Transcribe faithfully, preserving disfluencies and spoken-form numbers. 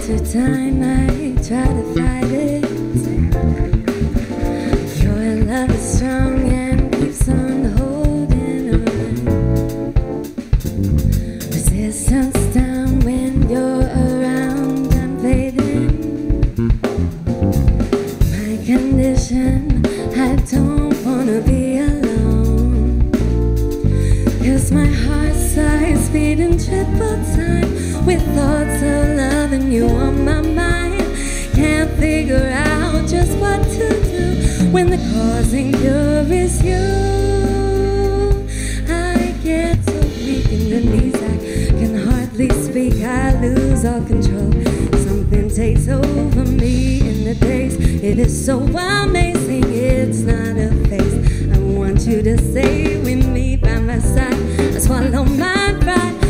to time I try to fight it. Your love is strong and keeps on holding on. Resistance down when you're around, I'm fading. My condition, I don't wanna be alone. Cause my heart starts beating triple time with thoughts of loving you on my mind. Can't figure out just what to do when the cause and cure is you. I get so weak in the knees, I can hardly speak, I lose all control. Something takes over me in the days. It is so amazing, it's not a phase. I want you to stay with me by my side. I swallow my pride.